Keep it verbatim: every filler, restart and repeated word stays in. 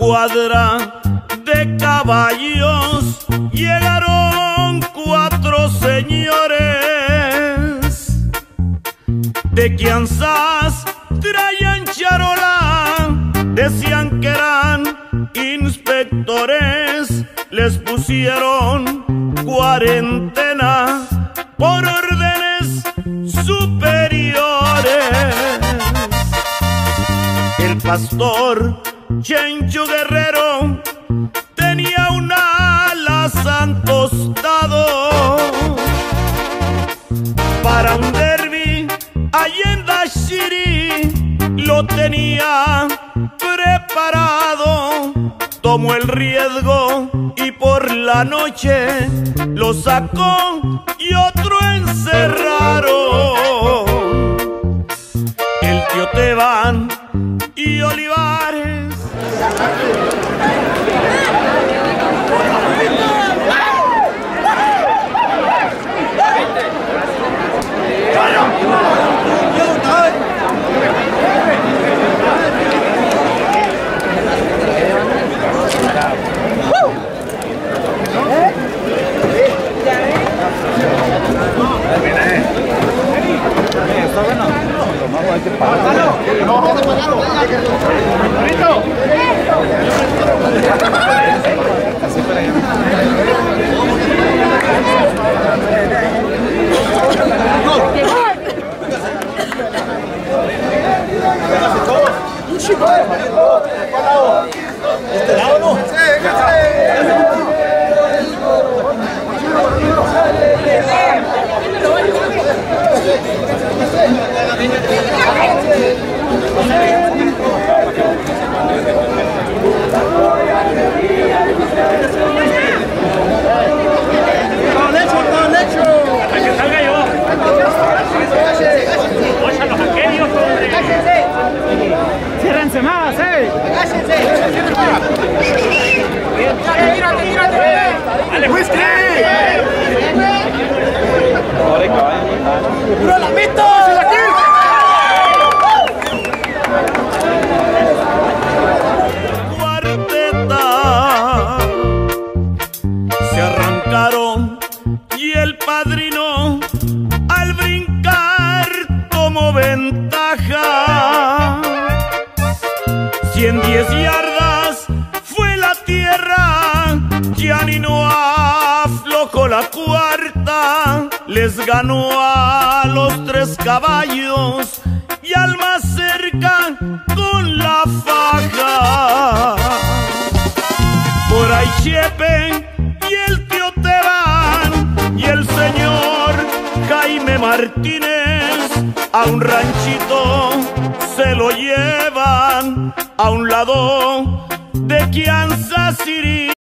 cuadra de caballos llegaron cuatro señores de Kansas, traían charola, decían que eran inspectores, les pusieron cuarentena por órdenes superiores. El pastor Chencho Guerrero tenía un alazán tostado para un derbi allí en Dodge City, lo tenía preparado. Tomó el riesgo y por la noche lo sacó y otro encerraron. El tío Teban y Olivares. Está bueno. No, hay que pagarlo. No, hay que pagarlo. Así para allá. Este lado no. ¡Ciérrense más, eh! ¡Agáchense! ¡Tírate, tírate! ¡Dale, whisky! ¡Puro lamento! Cuarteta se arrancaron y el padrino al brincar tomó ventaja. Cien diez yardas fue la tierra, ya ni no aflojó la cuarta, les ganó a los tres caballos y al más cerca con la faja. Por ahí Chepe y el tío Teban y el señor Jaime Martínez a un ranchito se lo llevan a un lado de Kansas City.